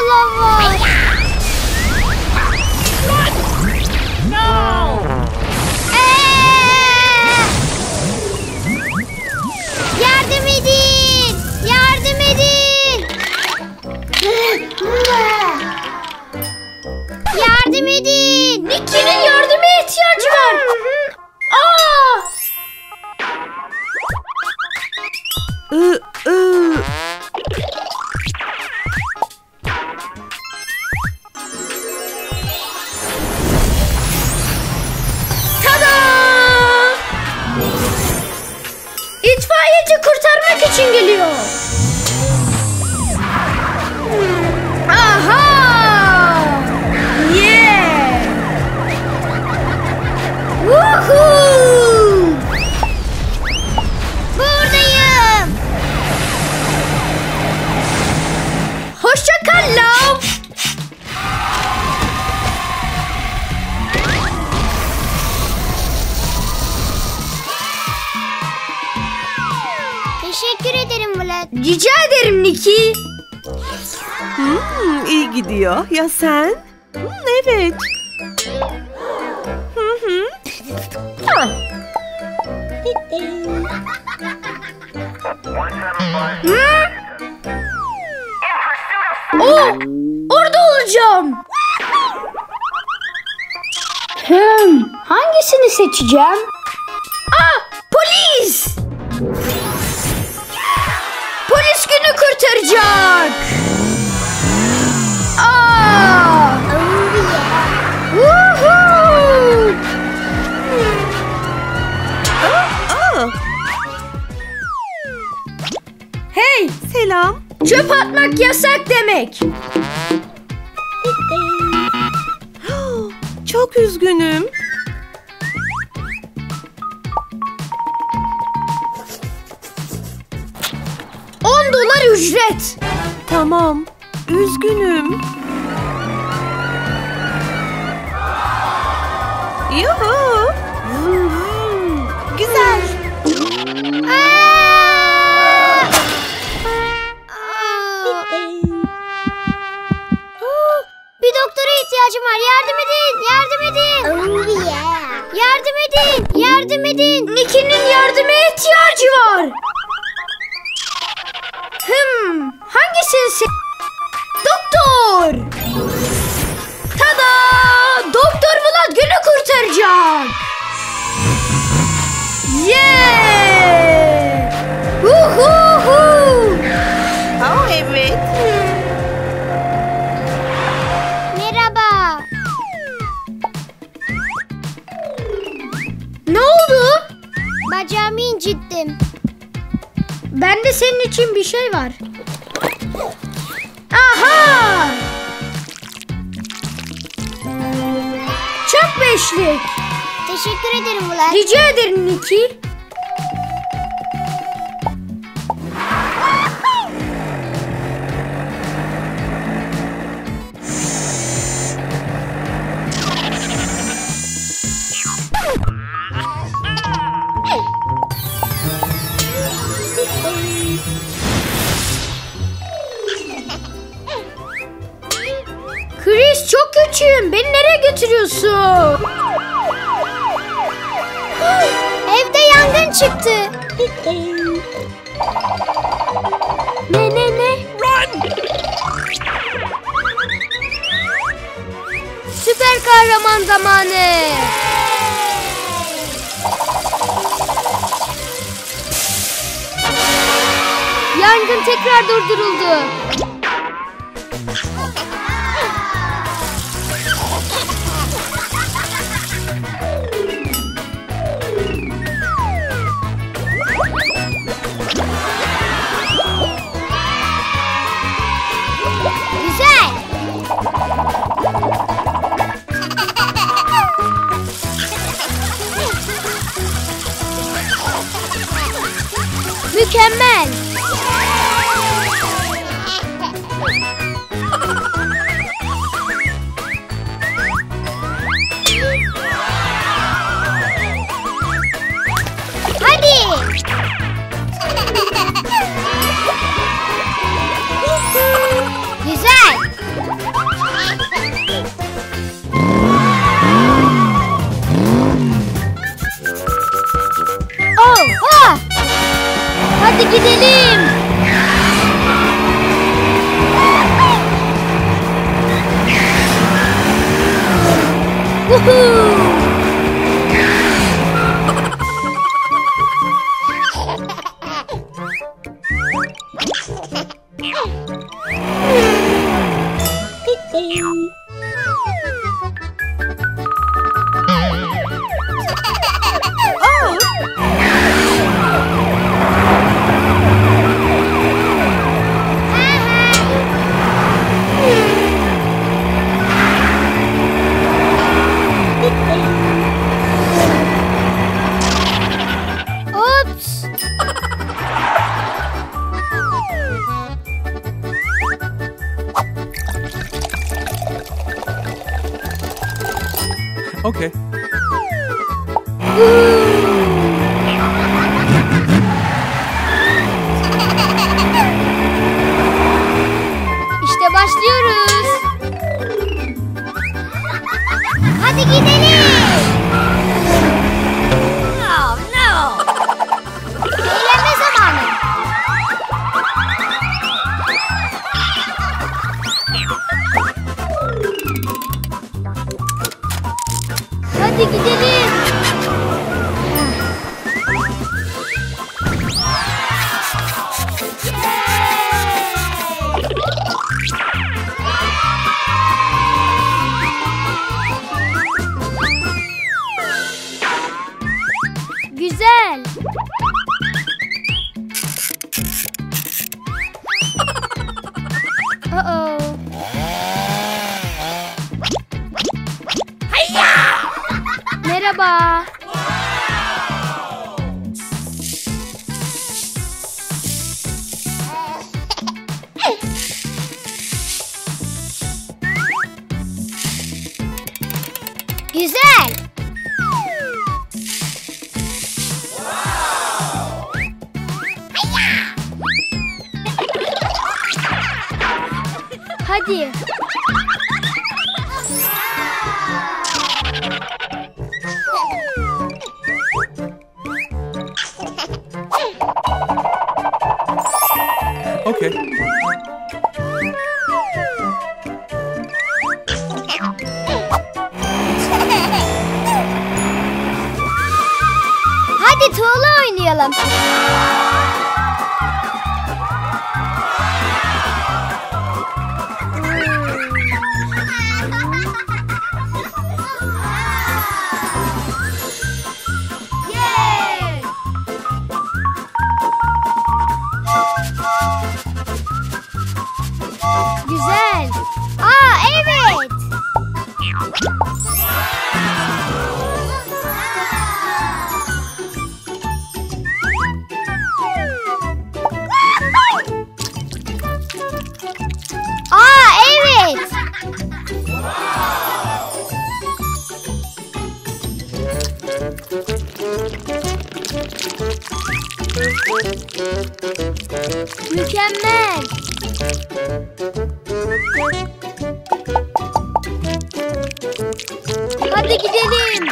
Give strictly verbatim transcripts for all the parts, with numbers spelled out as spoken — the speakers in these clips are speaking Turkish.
lav var. Yardım edin! Yardım edin! Yardım edin! Nicky'nin yardıma ihtiyacı var. Aa! I, I. Tada! İtfaiyeci kurtarmak için geliyor. Aha! Yeah! Woohoo! Buradayım. Hoşça kal Lav. Teşekkür ederim Vlad. Rica ederim Nicky. Hmm, iyi gidiyor. Ya sen? Hmm, evet. Hı hı. Ha. Hı? Oo, orada olacağım. Hmm, hangisini seçeceğim? Aa, polis! Polis günü kurtaracak. Aa! Woohoo! Aa, Hey, selam. çöp atmak yasak demek. Çok üzgünüm. on dolar ücret. Tamam. Üzgünüm. Yuhu. Hmm, güzel. Aa! Bir doktora ihtiyacım var. Yardım edin. Yardım edin. Yardım edin. Yardım edin. Nicky'nin yardıma ihtiyacı var. Hmm, hangisini se... Doktor! Tada! Doktor Vlad günü kurtaracak. Yeah! Uhuhu! Aa, evet. Merhaba. Ne oldu? Bacağımı incittim. Bende senin için bir şey var. Aha! Çöp beşlik. Teşekkür ederim Vlad. Rica ederim Nicky. Chris, çok küçüğüm. Beni nereye götürüyorsun? Evde yangın çıktı. Ne ne ne? Süper kahraman zamanı. Yangın tekrar durduruldu. Güzel. Mükemmel. gidelim. Woohoo! Ups. Okay. İşte başlıyoruz. Hadi gidelim. Oh no. Eğlenme zamanı. Hadi gidelim. Güzel. Uh-oh. Merhaba. Güzel. Hadi. Okay. Hadi tuğla oynayalım. Güzel. Aa evet. Aa evet. Mükemmel. Hadi gidelim.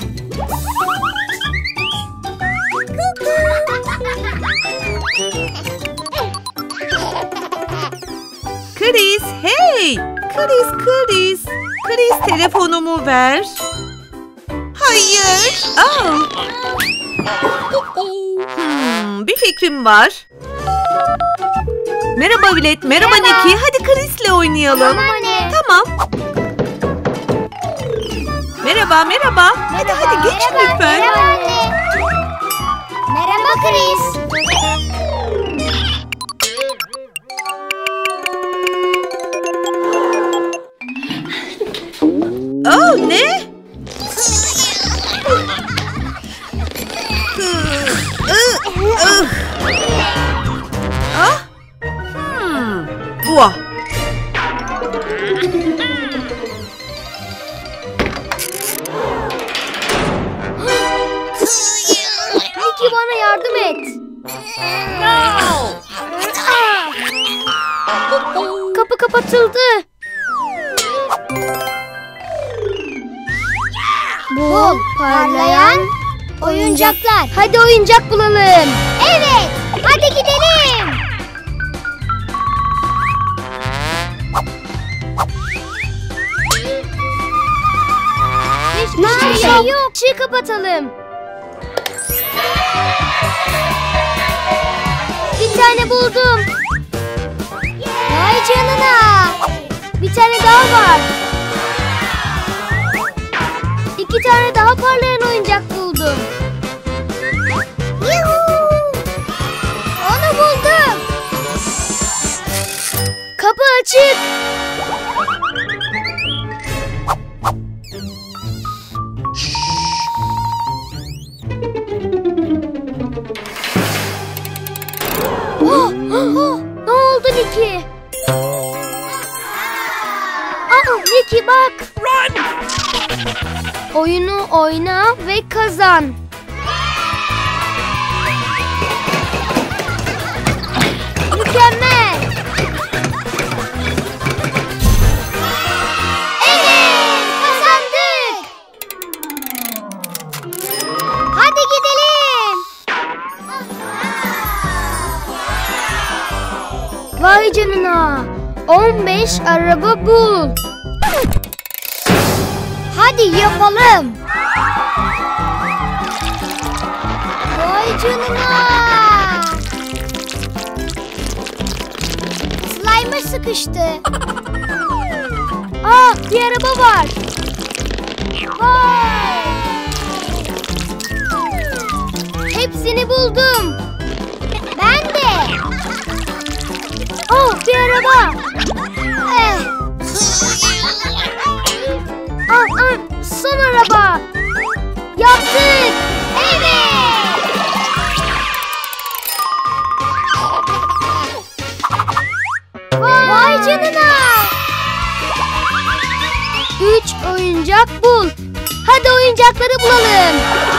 Chris, hey! Chris, Chris. Chris, telefonumu ver. Hayır. Oh. Hmm, bir fikrim var. Merhaba Bilet, merhaba, Merhaba. Niki. Hadi Chris'le oynayalım. Tamam anne. Tamam. Merhaba, merhaba. Hadi hadi geç Merhaba, lütfen. merhaba anne. Merhaba Chris. Oh, ne? Ah? Hmm. Vah. Niki bana yardım et. Kapı kapatıldı. Bul, parlayan oyuncaklar. Hadi oyuncak bulalım. Evet, hadi gidelim. şey yok. Işığı kapatalım. Bir tane buldum. Vay canına. Bir tane daha var. İki tane daha parlayan oyuncak buldum. Yuhuu. Onu buldum. Kapı açık. Oh, oh, ne oldu Niki? Aa, Niki bak. Oyunu oyna ve kazan. Mükemmel. Evet, kazandık. Hadi gidelim. Vay canına. on beş araba bul. Hadi yapalım. Vay canına. Slime'a sıkıştı. Aa, bir araba var. Vay. Hepsini buldum. Ben de. Oh, bir araba. Eh. Aa, aa, son araba. Yaptık. Evet. Vay canına. Üç oyuncak bul. Hadi oyuncakları bulalım.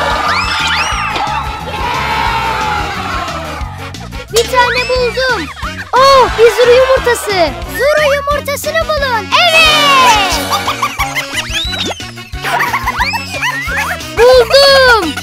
Bir tane buldum. Oh, bir sürü yumurtası. Zuru yumurtasını bulun. Evet. Buldum.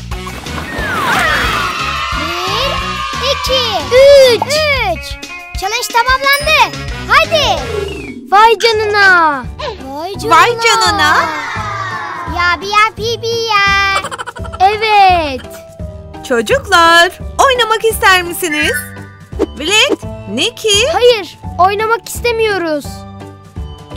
Bir, iki, Üç. üç. Challenge tamamlandı. Hadi. Vay canına. Vay canına. Vay canına. Ya bir ya pi bi ya. Evet. Çocuklar, oynamak ister misiniz? Vlad, Niki, Hayır, oynamak istemiyoruz.